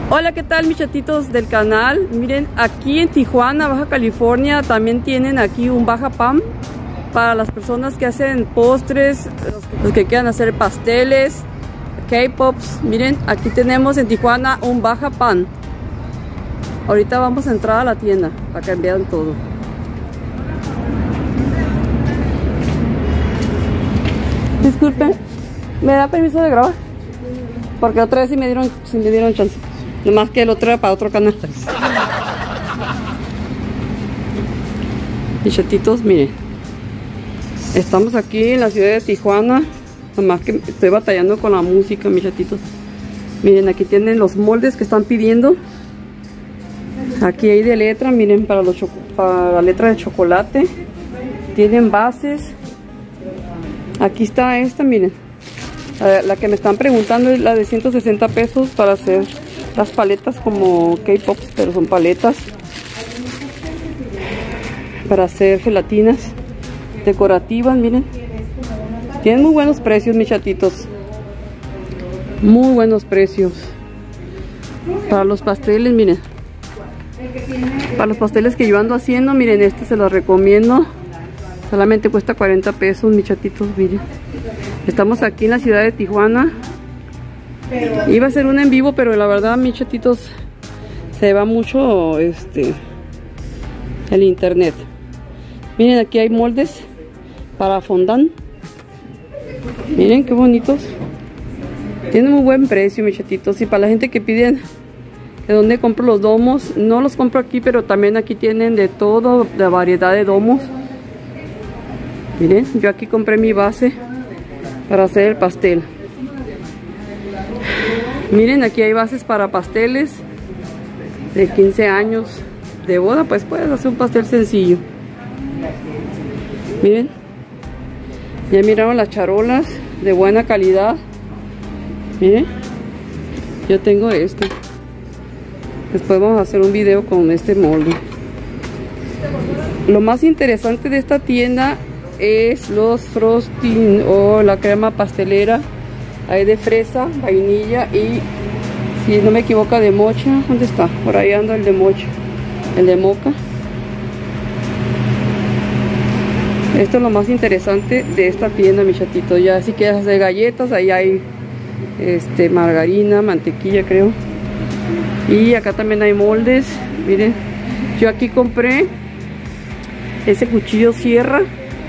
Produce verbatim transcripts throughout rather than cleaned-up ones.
Hola, ¿qué tal mis chatitos del canal? Miren, aquí en Tijuana, Baja California, también tienen aquí un Baja Pan para las personas que hacen postres, los, los que quieran hacer pasteles, K-Pops. Miren, aquí tenemos en Tijuana un Baja Pan. Ahorita vamos a entrar a la tienda para que vean todo. Disculpen, ¿me da permiso de grabar? Porque otra vez sí me dieron, sí me dieron chance. Nomás que el otro era para otro canal. Mis chatitos, miren. Estamos aquí en la ciudad de Tijuana. Nomás que estoy batallando con la música, mis chatitos. Miren, aquí tienen los moldes que están pidiendo. Aquí hay de letra, miren, para, los para la letra de chocolate. Tienen bases. Aquí está esta, miren. La, la que me están preguntando es la de ciento sesenta pesos para hacer las paletas como K-Pops, pero son paletas para hacer gelatinas decorativas. Miren, tienen muy buenos precios, mis chatitos, muy buenos precios. Para los pasteles, miren, para los pasteles que yo ando haciendo, miren, este se los recomiendo. Solamente cuesta cuarenta pesos, mis chatitos, miren. Estamos aquí en la ciudad de Tijuana. Iba a ser un en vivo, pero la verdad, mis chatitos, se va mucho este el internet. Miren, aquí hay moldes para fondant. Miren qué bonitos. Tienen muy buen precio, mis chatitos. Y para la gente que piden de dónde compro los domos, no los compro aquí, pero también aquí tienen de todo, de variedad de domos. Miren, yo aquí compré mi base para hacer el pastel. Miren, aquí hay bases para pasteles de quince años de boda, pues puedes hacer un pastel sencillo. Miren, ya miraron las charolas de buena calidad. Miren, yo tengo esto. Después vamos a hacer un video con este molde. Lo más interesante de esta tienda es los frosting o la crema pastelera. Hay de fresa, vainilla y, si no me equivoco, de mocha. ¿Dónde está? Por ahí anda el de mocha, el de moca. Esto es lo más interesante de esta tienda, mis chatitos. Ya si quieres hacer galletas, ahí hay este margarina, mantequilla, creo. Y acá también hay moldes. Miren, yo aquí compré ese cuchillo sierra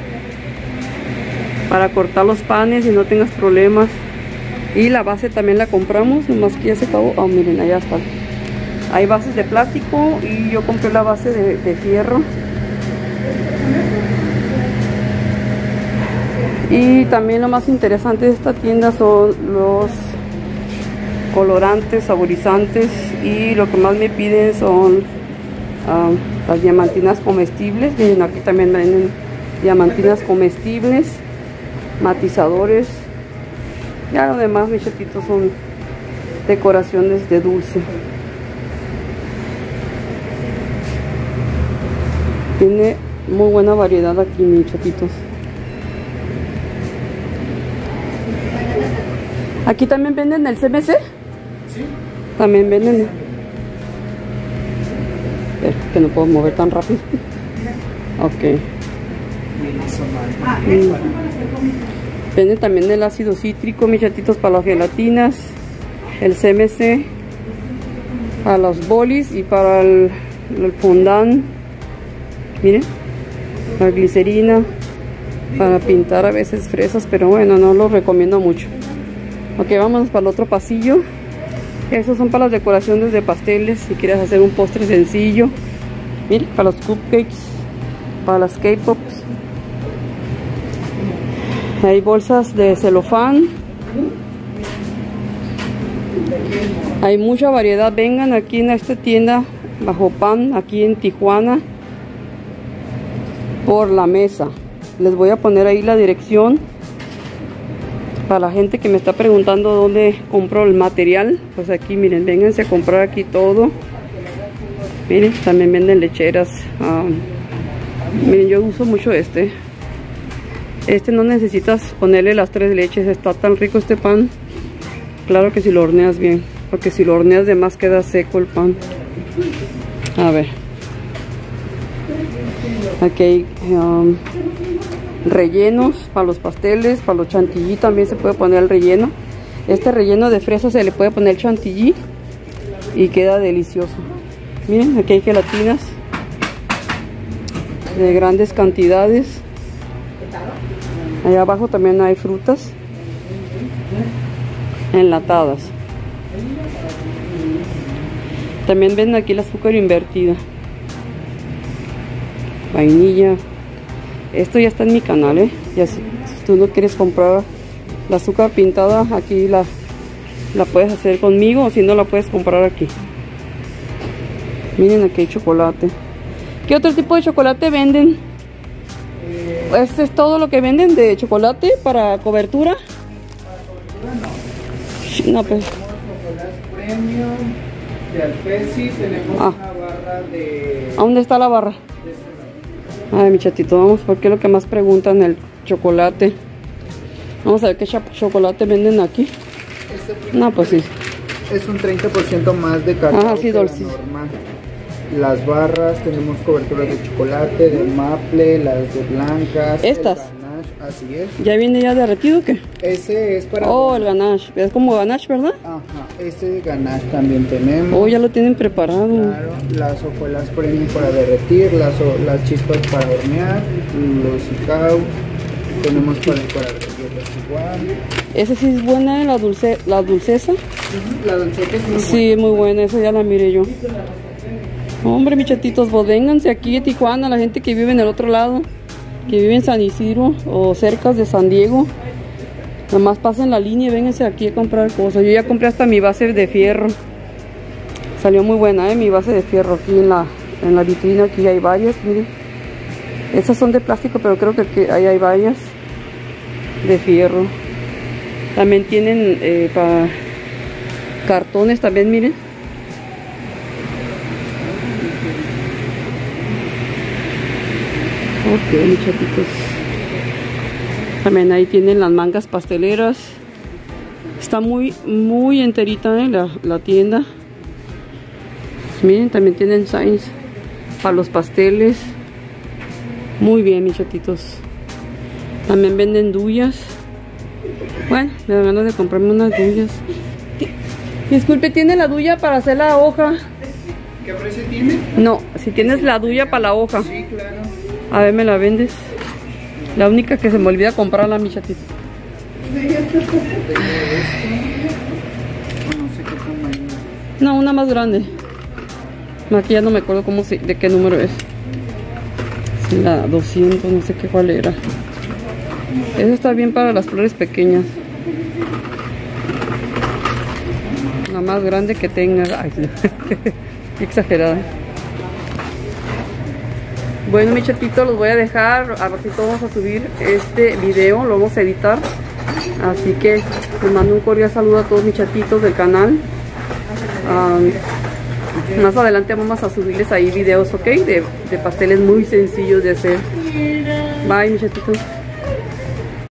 para cortar los panes y no tengas problemas. Y la base también la compramos, nomás que ya se acabó. Oh, miren, allá está. Hay bases de plástico y yo compré la base de, de fierro. Y también lo más interesante de esta tienda son los colorantes, saborizantes. Y lo que más me piden son uh, las diamantinas comestibles. Miren, aquí también venden diamantinas comestibles, matizadores. Ya lo demás, mis chatitos, son decoraciones de dulce. Tiene muy buena variedad aquí, mis chatitos. Aquí también venden el C M C. Sí. También venden. Es que no puedo mover tan rápido. Ok. Mm. Venden también el ácido cítrico, mis chatitos, para las gelatinas, el C M C, para los bolis y para el, el fondant. Miren, la glicerina, para pintar a veces fresas, pero bueno, no lo recomiendo mucho. Ok, vamos para el otro pasillo. Esos son para las decoraciones de pasteles, si quieres hacer un postre sencillo. Miren, para los cupcakes, para las K-Pops. Hay bolsas de celofán. Hay mucha variedad. Vengan aquí en esta tienda Baja Pan, aquí en Tijuana, por la mesa. Les voy a poner ahí la dirección para la gente que me está preguntando dónde compro el material. Pues aquí, miren, vénganse a comprar aquí todo. Miren, también venden lecheras. Um, miren, yo uso mucho este. Este no necesitas ponerle las tres leches, está tan rico este pan. Claro que si lo horneas bien. porque si lo horneas de más queda seco el pan. A ver, aquí hay um, rellenos para los pasteles, para los chantilly también se puede poner el relleno. Este relleno de fresa se le puede poner chantilly y queda delicioso. Miren, aquí hay gelatinas de grandes cantidades. Allá abajo también hay frutas enlatadas. También ven aquí el azúcar invertida, vainilla. Esto ya está en mi canal, ¿eh? Ya si, si tú no quieres comprar la azúcar pintada, aquí la, la puedes hacer conmigo, o si no la puedes comprar aquí. Miren, aquí hay chocolate. ¿Qué otro tipo de chocolate venden? ¿Este es todo lo que venden de chocolate para cobertura? No, pues. Premium de Alpeci, tenemos Ah. una barra de... ¿A dónde está la barra? Ay, mi chatito, vamos, porque es lo que más preguntan, el chocolate. Vamos a ver qué chocolate venden aquí. Este No, pues sí. es un treinta por ciento más de cacao Ajá, sí, que la dulce. normal. Las barras, tenemos coberturas de chocolate, de maple, las de blancas. ¿Estas? El ganache, así es. ¿Ya viene ya derretido o qué? Ese es para... Oh, el ganache. Es como ganache, ¿verdad? Ajá, este ganache también tenemos. Oh, ya lo tienen preparado. Claro, las hojuelas premium para derretir, las, las chispas para hornear, los cacao, tenemos para decorar galletas igual. Esa sí es buena, la dulce, la dulceza. La dulceta es muy Sí, muy buena, esa ya la miré yo. Hombre, mis chatitos, pues vénganse aquí a Tijuana, la gente que vive en el otro lado, que vive en San Isidro o cerca de San Diego. Nomás pasen la línea y vénganse aquí a comprar cosas. Yo ya compré hasta mi base de fierro. Salió muy buena, ¿eh? Mi base de fierro aquí en la, en la vitrina. Aquí hay varias, miren. Estas son de plástico, pero creo que aquí ahí hay varias de fierro. También tienen eh, para cartones también, miren. Ok, mis chatitos. También ahí tienen las mangas pasteleras. Está muy, muy enterita, ¿eh? la, la tienda. Miren, también tienen signs para los pasteles. Muy bien, mis chatitos. También venden duyas. Bueno, me dan ganas de comprarme unas duyas. Disculpe, ¿tiene la duya para hacer la hoja? ¿Qué precio tiene? No, si tienes la duya para la hoja. Sí, claro. A ver, me la vendes. La única que se me olvida comprarla, mi chatito. Tengo esto. No sé qué tamaño. No, una más grande. Aquí ya no me acuerdo cómo se, de qué número es. Sí, la doscientos, no sé qué cuál era. Eso está bien para las flores pequeñas. La más grande que tenga. Ay, no. Qué exagerada. Bueno, mis chatitos, los voy a dejar. A ratito vamos a subir este video, lo vamos a editar. Así que les mando un cordial saludo a todos mis chatitos del canal. Um, más adelante vamos a subirles ahí videos, ok, de, de pasteles muy sencillos de hacer. Bye, mis chatitos.